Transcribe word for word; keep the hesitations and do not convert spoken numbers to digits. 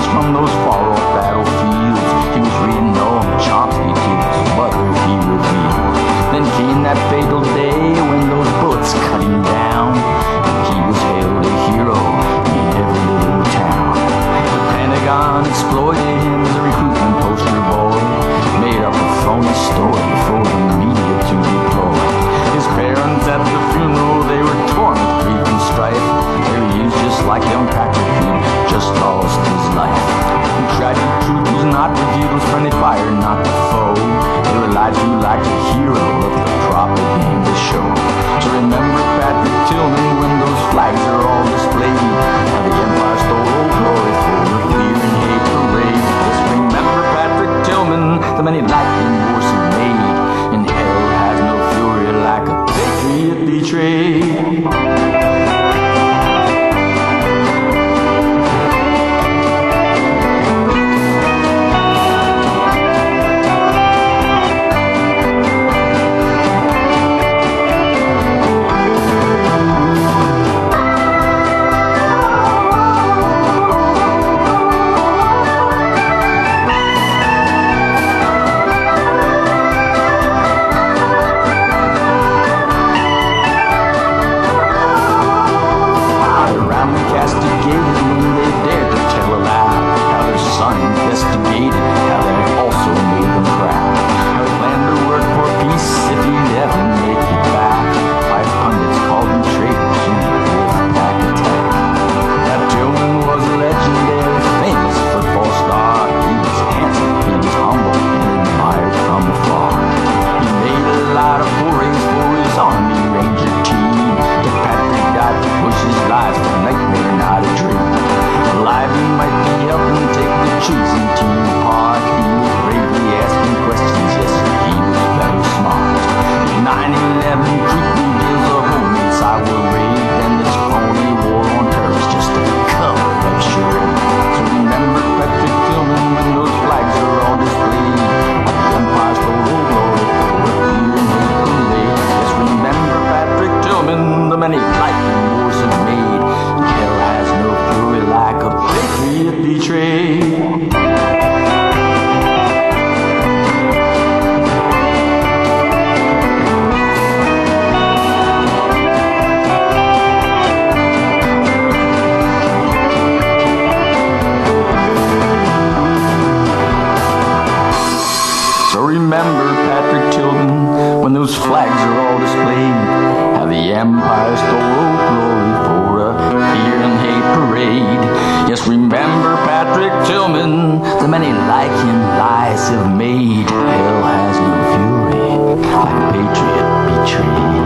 from those far-off battlefields. He was reading on Chauncey to his mother he revealed. Then came that fatal day when those bullets cut him down, and he was hailed a hero in every little town. The Pentagon exploited him as a recruitment poster boy, made up a phony story for the media to deploy. His parents at the funeral, they were torn with grief and strife. They were used just like young Patrick, who just lost his life. The tragic truth was not revealed, was friendly fire, not the foe. They were lied to like a hero of the propaganda show. So remember Patrick Tillman when those flags are all displayed, how the empire stole old glory for a fear and hate parade. Just remember Patrick Tillman, the many lightning wars he made, and hell has no fury like a patriot betrayed. Investigated how that also made them proud, how he planned to work for peace if he'd ever make it back. Five pundits called him traitors and he lived back attack. Pat Tillman was a legendary, famous football star. He was handsome, he was humble, and admired from afar. He made a lot of forays for his Army Ranger team, but Patrick died to push his lives for a nightmare, not a dream. Alive he might be helping take the choosing team apart. He was bravely asking questions, yes, he was very smart. nine eleven truth reveals a homemade cyber raid, and this phony war on terror is just a cover of charade. So remember Patrick Tillman when those flags are all displayed, how the empire stole old glory for a fear and hate parade. Yes, remember Patrick Tillman, the many lightning wars have made, and hell has no fury like a patriot betrayed. So remember Patrick Tillman when those flags are all displayed, how the empire stole old glory for a fear and hate parade. Yes, remember Patrick Tillman, the many like him lies have made. Hell has no fury like a patriot betrayed.